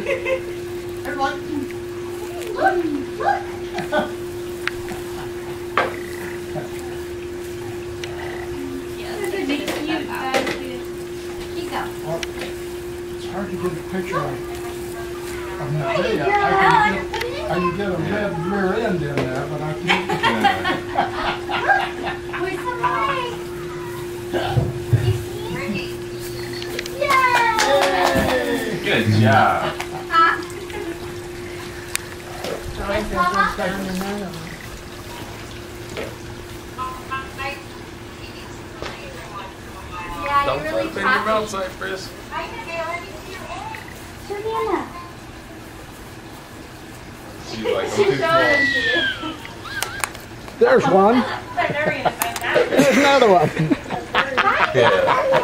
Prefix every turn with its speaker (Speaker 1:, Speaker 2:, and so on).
Speaker 1: Everyone, look, look.
Speaker 2: Well, it's hard to get a picture of that day. I can get a red rear end in there, but I can't.
Speaker 1: Where's the light? Yay!
Speaker 3: Good job.
Speaker 1: Yeah,
Speaker 3: Don't
Speaker 1: you're really
Speaker 3: put it in your mouth,
Speaker 1: talking.
Speaker 3: Cypress.
Speaker 1: Savannah.
Speaker 3: She's like, I'm too small.
Speaker 2: There's one.
Speaker 1: I'm never gonna find that.
Speaker 2: There's another one.
Speaker 3: Yeah.